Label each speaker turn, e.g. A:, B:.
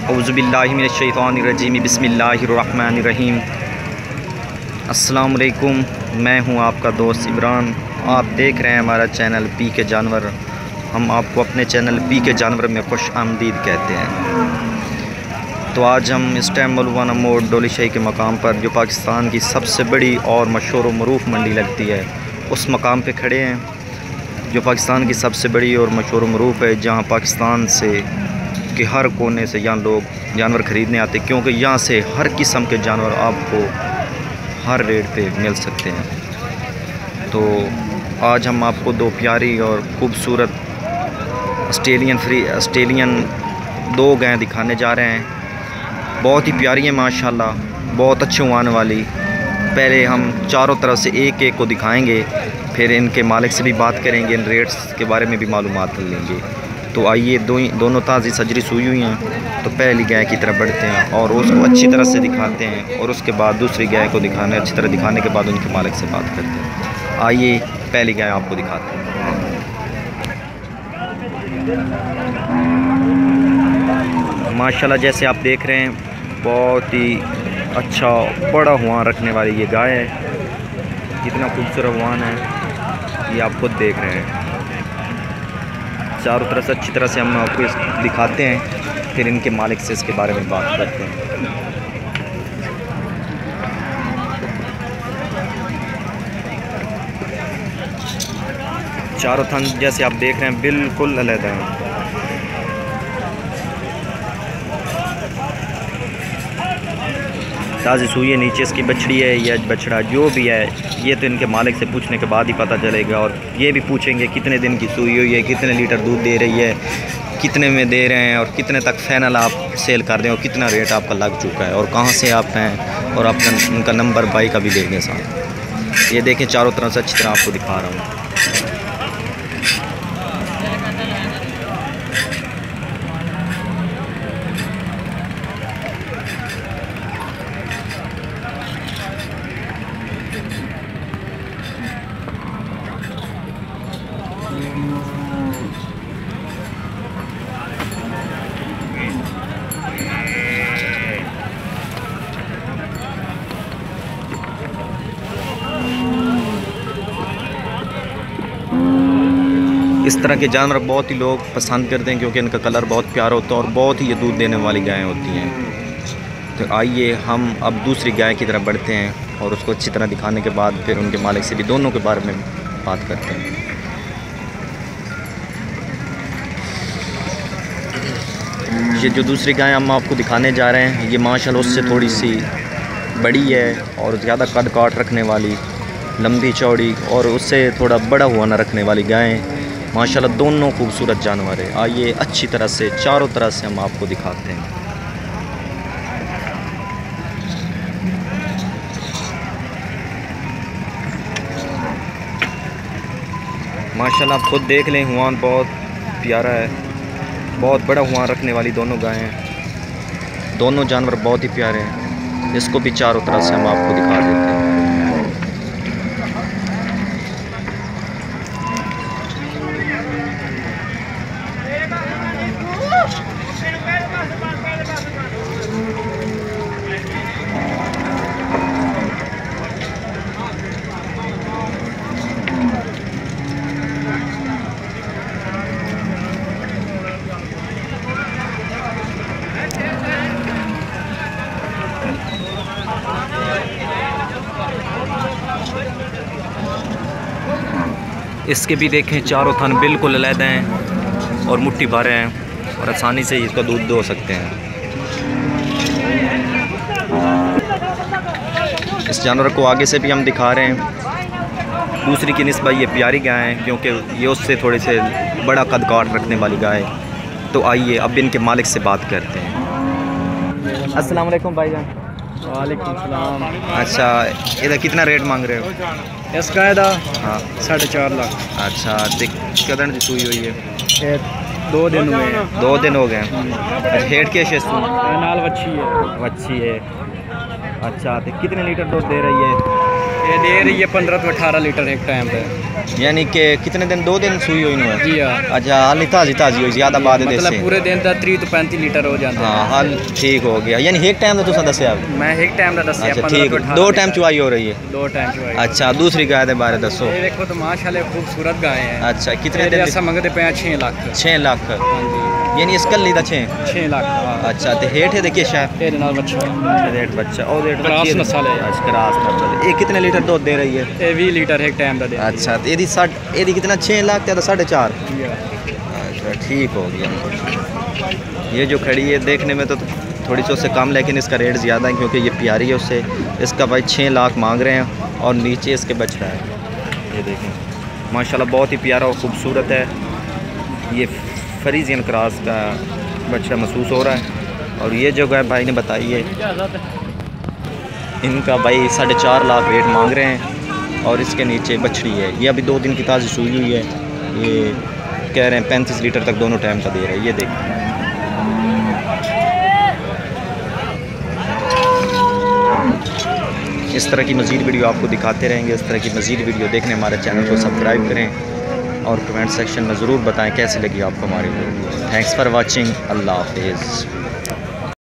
A: اعوذ باللہ من الشیطان الرجیم بسم اللہ الرحمن الرحیم۔ السلام علیکم، میں ہوں آپ کا دوست عمران۔ آپ دیکھ رہے ہیں ہمارا چینل پی کے جانور۔ ہم آپ کو اپنے چینل پی کے جانور میں خوش آمدید کہتے ہیں۔ تو آج ہم اس ٹائم مولوانا موڑ ڈولی شاہی کے مقام پر، جو پاکستان کی سب سے بڑی اور مشہور و معروف منڈی لگتی ہے، اس مقام پہ کھڑے ہیں، جو پاکستان کی سب سے بڑی اور مشہور و معروف ہے، جہاں پاکستان سے کہ ہر کونے سے یہاں لوگ جانور خریدنے آتے، کیونکہ یہاں سے ہر قسم کے جانور آپ کو ہر ریٹ پہ مل سکتے ہیں۔ تو آج ہم آپ کو دو پیاری اور خوبصورت آسٹریلین دو گائیں دکھانے جا رہے ہیں۔ بہت ہی پیاری ہیں ماشاءاللہ، بہت اچھے ہونے والی۔ پہلے ہم چاروں طرف سے ایک ایک کو دکھائیں گے، پھر ان کے مالک سے بھی بات کریں گے، ان ریٹس کے بارے میں بھی معلومات لیں گے۔ تو آئیے، دونوں تازی سجری سوئی ہوئی ہیں، تو پہلی گائے کی طرف بڑھتے ہیں اور اس کو اچھی طرح سے دکھاتے ہیں، اور اس کے بعد دوسری گائے کو اچھی طرح دکھانے کے بعد ان کے مالک سے بات کرتے ہیں۔ آئیے پہلی گائے آپ کو دکھاتے ہیں۔ ماشاءاللہ جیسے آپ دیکھ رہے ہیں، بہت ہی اچھا بڑا ہوان رکھنے والی یہ گائے ہے۔ کتنا خوبصورت ہوان ہے یہ آپ خود دیکھ رہے ہیں۔ چاروں طرف سے اچھی طرح سے ہم آپ کو دکھاتے ہیں، پھر ان کے مالک سے اس کے بارے میں بات کرتے ہیں۔ چاروں تھن جیسے آپ دیکھ رہے ہیں بالکل علیحدہ ہیں۔ تازی سوئی ہے، نیچے اس کی بچڑی ہے یا بچڑا جو بھی ہے، یہ تو ان کے مالک سے پوچھنے کے بعد ہی پتہ چلے گا، اور یہ بھی پوچھیں گے کتنے دن کی سوئی ہوئی ہے، کتنے لیٹر دودھ دے رہی ہے، کتنے میں دے رہے ہیں، اور کتنے تک فائنل آپ سیل کر دیں، اور کتنا ریٹ آپ کا لگ چکا ہے، اور کہاں سے آپ ہیں، اور آپ ان کا نمبر بائی کا بھی دیں گے ساتھ۔ یہ دیکھیں چاروں طرف سے اچھی طرح آپ کو دکھا رہا ہوں۔ اس طرح کے جانور بہت ہی لوگ پسند کرتے ہیں، کیونکہ ان کا کلر بہت پیارا ہوتا ہے اور بہت ہی یہ دودھ دینے والی گائیں ہوتی ہیں۔ تو آئیے ہم اب دوسری گائے کی طرف بڑھتے ہیں، اور اس کو اچھی طرح دکھانے کے بعد پھر ان کے مالک سے بھی دونوں کے بارے میں بات کرتے ہیں۔ یہ جو دوسری گائے ہم آپ کو دکھانے جا رہے ہیں، یہ ماشاءاللہ اس سے تھوڑی سی بڑی ہے اور زیادہ قد کاٹ رکھنے والی، لمبی چوڑی، اور اس سے تھوڑا بڑا ہوا نہ رکھنے والی گائیں۔ ماشاءاللہ دونوں خوبصورت جانور ہیں۔ آئیے اچھی طرح سے چاروں طرح سے ہم آپ کو دکھاتے ہیں۔ ماشاءاللہ آپ خود دیکھ لیں، ہوان بہت پیارا ہے، بہت بڑا ہوان رکھنے والی دونوں گائیں ہیں۔ دونوں جانور بہت ہی پیارے ہیں۔ اس کو بھی چاروں طرح سے ہم آپ کو دکھا دیتے ہیں۔ اس کے بھی دیکھیں چاروں تھن بالکل علیحدہ ہیں اور مٹھی بھرے ہیں، اور آسانی سے اس کا دودھ دو سکتے ہیں۔ اس جانور کو آگے سے بھی ہم دکھا رہے ہیں۔ دوسری کی نسبت یہ پیاری گائے ہیں، کیونکہ یہ اس سے تھوڑے سے بڑا قد کاٹ رکھنے والی گائے۔ تو آئیے اب ان کے مالک سے بات کرتے ہیں۔ السلام علیکم بھائی جان۔
B: وعلیکم السلام۔
A: اچھا، یہ کتنا ریٹ مانگ رہے ہو؟
B: اس گائے دا
A: ہاں
B: 4.5 لاکھ۔
A: اچھا، کدن کی سوئی ہوئی ہے؟
B: یہ 2 دن ہوئے ہیں۔
A: 2 دن ہو گئے ہیں۔ اچھا، ہیٹ کے شیستو
B: نال وچھی ہے۔
A: اچھی ہے۔ اچھا، تو کتنے لیٹر دودھ دے رہی ہے؟
B: یہ دے رہی ہے 15 to 18 لیٹر ایک ٹائم پہ.
A: یعنی کہ کتنے دن 2 دن سوئی ہوئی ہے؟
B: جی ہاں.
A: اچھا حال تازی ہوئی زیادہ بعد دے
B: مطلب
A: سے
B: پورے دن دا 30 to 35 لیٹر ہو جاتا ہے.
A: ہاں حال ٹھیک ہو گیا. یعنی ایک ٹائم تو تسا دسیا
B: میں ایک ٹائم دا دسیا
A: اچھا
B: 15
A: ٹھیک
B: to 18.
A: 2 ٹائم چوائی ہو رہی ہے.
B: 2 ٹائم چوائی.
A: اچھا دوسری گائے دے بارے دسو.
B: یہ دیکھو تو ماشاءاللہ خوبصورت گائے ہیں.
A: اچھا کتنے دن
B: ایسا منگتے پے 6 لاکھ.
A: 6 لاکھ یعنی اس کلی دا 6
B: لاکھ.
A: اچھا تے ہیٹھ دیکھیے شاید
B: یہ نال بچہ
A: ریٹ بچہ اور ریٹ
B: کراس نسل ہے.
A: اچھا کراس نسل. یہ کتنے لیٹر دودھ دے رہی ہے؟
B: یہ 20 لیٹر ایک ٹائم دا دے.
A: اچھا تے یہ کتنا 6 لاکھ تے 4.5. اچھا ٹھیک ہو گیا. یہ جو کھڑی ہے دیکھنے میں تو تھوڑی سی اس سے کم لیکن اس کا ریٹ زیادہ ہے کیونکہ یہ پیاری ہے. اس سے اس کا بھائی 6 لاکھ مانگ رہے ہیں اور نیچے اس کے بچ رہا ہے. یہ دیکھیں ماشاءاللہ بہت ہی پیارا اور خوبصورت ہے. یہ فریزین کراس کا بچہ محسوس ہو رہا ہے. اور یہ جو ہے بھائی نے بتائی ہے ان کا بھائی 4.5 لاکھ ریٹ مانگ رہے ہیں اور اس کے نیچے بچڑی ہے. یہ ابھی 2 دن کی تازی سوئی ہوئی ہے. یہ کہہ رہے ہیں 35 لیٹر تک دونوں ٹائم کا دے رہے ہیں. یہ دیکھیں اس طرح کی مزید ویڈیو آپ کو دکھاتے رہیں گے. اس طرح کی مزید ویڈیو دیکھنے ہمارے چینل کو سبسکرائب کریں اور کمنٹ سیکشن میں ضرور بتائیں کیسی لگی آپ کو ہماری ویڈیو. Thanks for watching. اللہ حافظ.